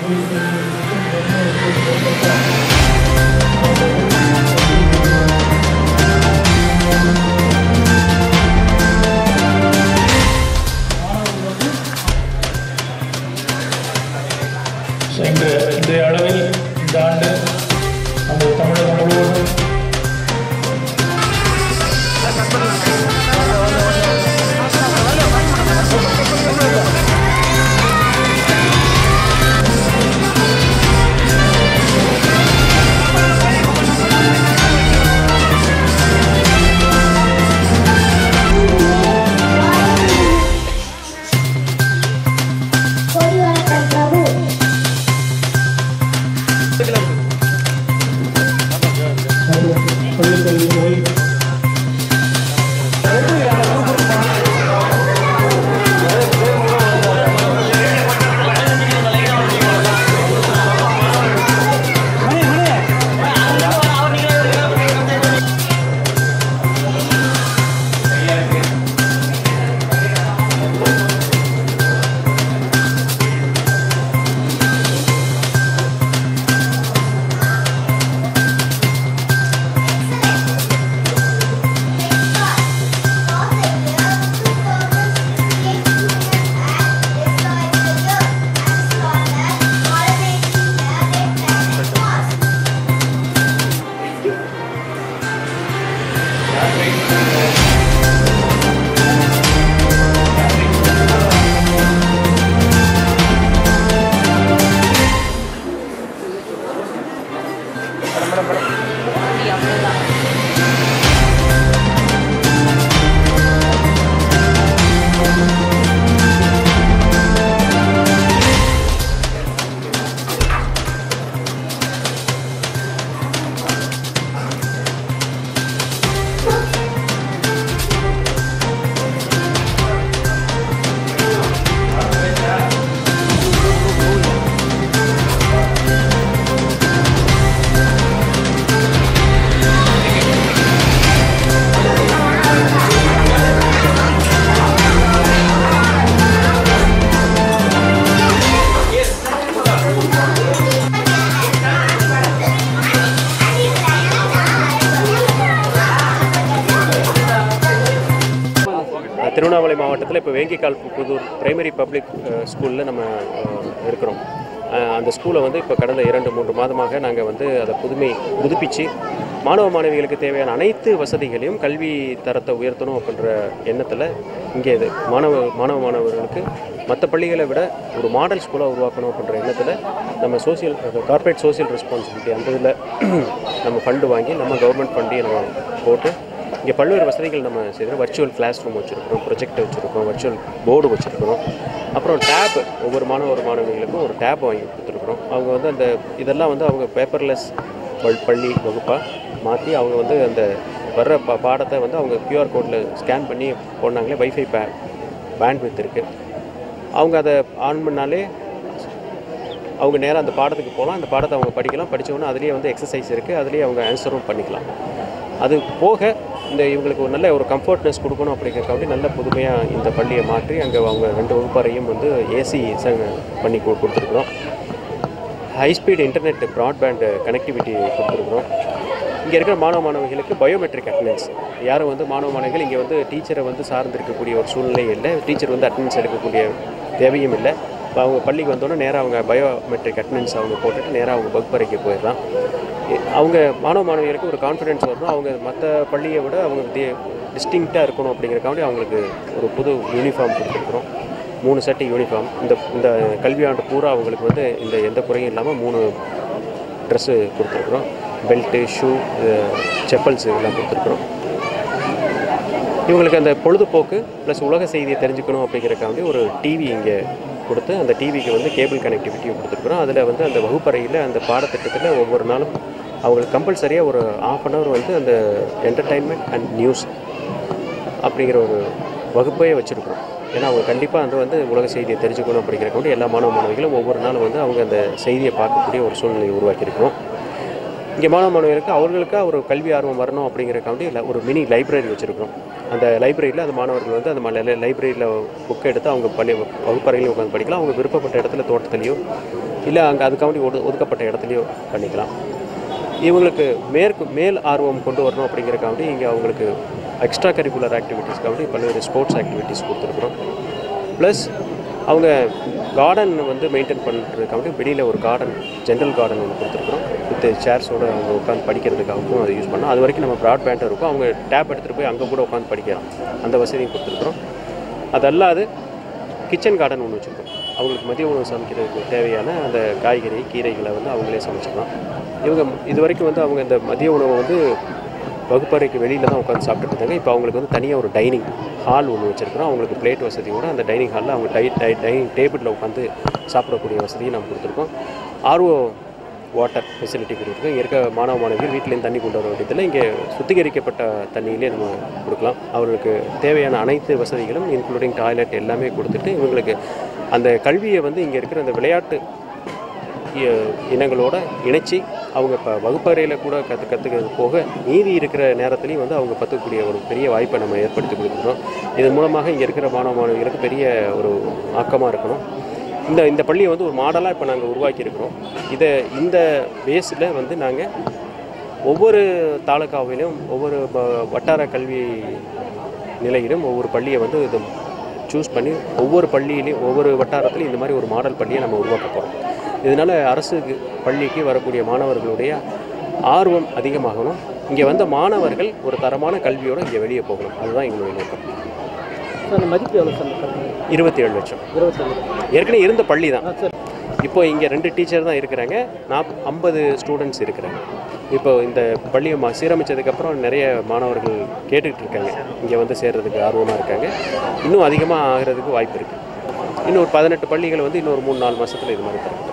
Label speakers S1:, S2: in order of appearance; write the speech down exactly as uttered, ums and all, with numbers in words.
S1: இந்த இந்த அளவில் இந்த ஆண்டு நம்ம தமிழகம் முழுவதும்
S2: திருவண்ணாமலை மாவட்டத்தில் இப்போ வேங்கிக்கால் புதூர் பிரைமரி பப்ளிக் ஸ்கூலில் நம்ம இருக்கிறோம். அந்த ஸ்கூலை வந்து இப்போ கடந்த இரண்டு மூன்று மாதமாக நாங்கள் வந்து அதை புதுமை புதுப்பித்து மாணவ மாணவிகளுக்கு தேவையான அனைத்து வசதிகளையும் கல்வி தரத்தை உயர்த்தணும் அப்படின்ற எண்ணத்தில் இங்கே இது மாணவ மாணவ மாணவர்களுக்கு மற்ற பள்ளிகளை விட ஒரு மாடல் ஸ்கூலாக உருவாக்கணும் அப்படின்ற எண்ணத்தில் நம்ம சோசியல் கார்ப்பரேட் சோசியல் ரெஸ்பான்சிபிலிட்டி அந்த இதில் நம்ம ஃபண்டு வாங்கி நம்ம கவர்மெண்ட் ஃபண்டையும் நம்ம போட்டு இங்கே பல்வேறு வசதிகள் நம்ம செய்கிறோம். வர்ச்சுவல் கிளாஸ் ரூம் வச்சுருக்கிறோம், ப்ரொஜெக்ட் வச்சுருக்கோம், வர்ச்சுவல் போர்டு வச்சுருக்கிறோம். அப்புறம் டேப் ஒவ்வொரு மாணவ மாணவிகளுக்கும் ஒரு டேப் வாங்கி கொடுத்துருக்குறோம். அவங்க வந்து அந்த இதெல்லாம் வந்து அவங்க பேப்பர்லெஸ் பள்ளி வகுப்பாக மாற்றி அவங்க வந்து அந்த வர்ற பா பாடத்தை வந்து அவங்க கியூஆர் கோடில் ஸ்கேன் பண்ணி போனாங்களே. வைஃபை பே பேண்ட் வித் இருக்குது. அவங்க அதை ஆன் பண்ணாலே அவங்க நேராக அந்த பாடத்துக்கு போகலாம். அந்த பாடத்தை அவங்க படிக்கலாம். படித்தவொன்னே அதுலேயே வந்து எக்ஸசைஸ் இருக்குது, அதுலேயே அவங்க ஆன்சரும் பண்ணிக்கலாம். அது போக இந்த இவங்களுக்கு ஒரு நல்ல ஒரு கம்ஃபர்ட்னஸ் கொடுக்கணும் அப்படிங்கிறக்காண்டி நல்ல புதுமையாக இந்த பள்ளியை மாற்றி அங்கே அவங்க ரெண்டு வகுப்பறையும் வந்து ஏசி பண்ணி கொடுத்துருக்குறோம். ஹைஸ்பீட் இன்டர்நெட் ப்ராட்பேண்ட் கனெக்டிவிட்டி கொடுத்துருக்குறோம். இங்கே இருக்கிற மாணவ மாணவிகளுக்கு பயோமெட்ரிக் அட்டண்டன்ஸ். யாரும் வந்து மாணவ மாணவிகள் இங்கே வந்து டீச்சரை வந்து சார்ந்திருக்கக்கூடிய ஒரு சூழ்நிலை இல்லை. டீச்சர் வந்து அட்டண்டன்ஸ் எடுக்கக்கூடிய தேவையும் இல்லை. இப்போ அவங்க பள்ளிக்கு வந்தோன்னே நேராக அவங்க பயோமெட்ரிக் அட்டண்டன்ஸ் அவங்க போட்டுட்டு நேராக அவங்க வகுப்பறைக்கு போயிடலாம். அவங்க மாணவ மாணவிகளுக்கு ஒரு கான்ஃபிடென்ஸ் வரணும். அவங்க மற்ற பள்ளியை விட அவங்க டிஸ்டிங்க்டாக இருக்கணும் அப்படிங்கிறக்காண்டி அவங்களுக்கு ஒரு புது யூனிஃபார்ம் கொடுத்துருக்குறோம். மூணு செட்டு யூனிஃபார்ம் இந்த இந்த கல்வியாண்டு பூரா அவங்களுக்கு வந்து இந்த எந்த குறையும் இல்லாமல் மூணு ட்ரெஸ்ஸு கொடுத்துருக்குறோம். பெல்ட்டு, ஷூ, செப்பல்ஸு எல்லாம் கொடுத்துருக்குறோம். இவங்களுக்கு அந்த பொழுதுபோக்கு ப்ளஸ் உலக செய்தியை தெரிஞ்சுக்கணும் அப்படிங்கிறக்காண்டி ஒரு டிவி இங்கே கொடுத்து அந்த டிவிக்கு வந்து கேபிள் கனெக்டிவிட்டியும் கொடுத்துருக்குறோம். அதில் வந்து அந்த வகுப்பறையில் அந்த பாடத்திட்டத்தில் ஒவ்வொரு நாளும் அவங்களுக்கு கம்பல்சரியாக ஒரு ஆஃப் அன் ஹவர் வந்து அந்த என்டர்டெயின்மெண்ட் அண்ட் நியூஸ் அப்படிங்கிற ஒரு வகுப்பையே வச்சுருக்கிறோம். ஏன்னா அவங்க கண்டிப்பாக அந்த வந்து உலக செய்தியை தெரிஞ்சுக்கணும் அப்படிங்கிறக்காண்டி எல்லா மாணவ மாணவிகளும் ஒவ்வொரு நாளும் வந்து அவங்க அந்த செய்தியை பார்க்கக்கூடிய ஒரு சூழ்நிலையை உருவாக்கியிருக்கிறோம். இங்கே மாணவ மாணவிகளுக்கு அவர்களுக்காக ஒரு கல்வி ஆர்வம் வரணும் அப்படிங்கிறக்காண்டி ஒரு மினி லைப்ரரி வச்சுருக்கிறோம். அந்த லைப்ரரியில் அந்த மாணவர்கள் வந்து அந்த லைப்ரரியில் புக்கை எடுத்து அவங்க பள்ளி வகுப்பறையிலையும் உட்காந்து படிக்கலாம். அவங்க விருப்பப்பட்ட இடத்துல தோட்டத்துலேயோ இல்லை அங்கே அதுக்காண்டி ஒது ஒதுக்கப்பட்ட இடத்துலையோ பண்ணிக்கலாம். இவங்களுக்கு மேற்கு மேல் ஆர்வம் கொண்டு வரணும் அப்படிங்கிறக்காண்டி இங்கே அவங்களுக்கு எக்ஸ்ட்ரா கரிக்குலர் ஆக்டிவிட்டீஸ்க்காண்டி பல்வேறு ஸ்போர்ட்ஸ் ஆக்டிவிட்டீஸ் கொடுத்துருக்குறோம். ப்ளஸ் அவங்க கார்டன் வந்து மெயின்டைன் பண்ணுறதுக்காண்டி வெளியில் ஒரு கார்டன் ஜென்ரல் கார்டன் ஒன்று கொடுத்துருக்குறோம். வித் சேர்ஸோடு அவங்க உட்காந்து படிக்கிறதுக்காகவும் அதை யூஸ் பண்ணோம். அது வரைக்கும் நம்ம ப்ராட்பேண்டாக இருக்கும், அவங்க டேப் எடுத்துகிட்டு போய் அங்கே கூட உட்காந்து படிக்கலாம், அந்த வசதியும் கொடுத்துருக்குறோம். அது அல்லாது கிச்சன் கார்டன் ஒன்று வச்சுருக்கோம். அவங்களுக்கு மதிய உணவு சமைக்கிறதுக்கு தேவையான அந்த காய்கறி கீரைகளை வந்து அவங்களே சமைச்சிக்கலாம். இவங்க இது வரைக்கும் வந்து அவங்க இந்த மதிய உணவை வந்து வகுப்பறைக்கு வெளியில் தான் உட்காந்து சாப்பிட்டுட்டு இருந்தாங்க. இப்போ அவங்களுக்கு வந்து தனியாக ஒரு டைனிங் ஹால் ஒன்று வச்சுருக்கிறோம். அவங்களுக்கு பிளேட் வசதியோடு அந்த டைனிங் ஹாலில் அவங்க டை டை டைனிங் டேபிளில் உட்காந்து சாப்பிடக்கூடிய வசதியும் நம்ம கொடுத்துருக்கோம். ஆர்ஓ வாட்டர் ஃபெசிலிட்டி கொடுத்துருக்கோம். இங்கே இருக்க மாணவ மாணவிகள் வீட்டிலேருந்து தண்ணி கொண்டு வர வேண்டியதில் இங்கே சுத்திகரிக்கப்பட்ட தண்ணியிலே நம்ம கொடுக்கலாம். அவர்களுக்கு தேவையான அனைத்து வசதிகளும் இன்க்ளூடிங் டாய்லெட் எல்லாமே கொடுத்துட்டு இவங்களுக்கு அந்த கல்வியை வந்து இங்கே இருக்கிற அந்த விளையாட்டு இனங்களோட இணைச்சி அவங்க இப்போ வகுப்பறையில் கூட கற்று கற்றுக்கிறது போக மீதி இருக்கிற நேரத்துலையும் வந்து அவங்க கற்றுக்கக்கூடிய ஒரு பெரிய வாய்ப்பை நம்ம ஏற்படுத்தி கொடுத்துருக்கோம். இதன் மூலமாக இங்கே இருக்கிற மாணவ மாணவிகளுக்கு பெரிய ஒரு ஆக்கமாக இருக்கணும். இந்த இந்த பள்ளியை வந்து ஒரு மாடலாக இப்போ நாங்கள் உருவாக்கியிருக்கிறோம். இதை இந்த பேஸில் வந்து நாங்கள் ஒவ்வொரு தாலுக்காவிலும் ஒவ்வொரு வட்டார கல்வி நிலையிலும் ஒவ்வொரு பள்ளியை வந்து இது சூஸ் பண்ணி ஒவ்வொரு பள்ளியிலையும் ஒவ்வொரு வட்டாரத்துலையும் இந்த மாதிரி ஒரு மாடல் பள்ளியை நம்ம உருவாக்க போகிறோம். இதனால் அரசு பள்ளிக்கு வரக்கூடிய மாணவர்களுடைய ஆர்வம் அதிகமாகணும். இங்கே வந்த மாணவர்கள் ஒரு தரமான கல்வியோடு இங்கே வெளியே போகணும். அதுதான் எங்களுடைய நோக்கம்.
S3: அந்த மதிப்பு எவ்வளோ சார்?
S2: இருபத்தி ஏழு லட்சம்.
S3: இருபத்தேழு
S2: ஏற்கனவே இருந்த பள்ளி தான்.
S3: சார்
S2: இப்போ இங்கே ரெண்டு டீச்சர் தான் இருக்கிறாங்க, நாப் ஐம்பது ஸ்டூடெண்ட்ஸ் இருக்கிறாங்க. இப்போ இந்த பள்ளியை மா சீரமைச்சதுக்கப்புறம் நிறைய மாணவர்கள் கேட்டுக்கிட்டு இருக்காங்க, இங்கே வந்து சேர்கிறதுக்கு ஆர்வமாக இருக்காங்க. இன்னும் அதிகமாக ஆகிறதுக்கு வாய்ப்பு இருக்குது. இன்னும் ஒரு பதினெட்டு பள்ளிகள் வந்து இன்னொரு மூணு நாலு மாதத்தில் இது மாதிரி தரும்.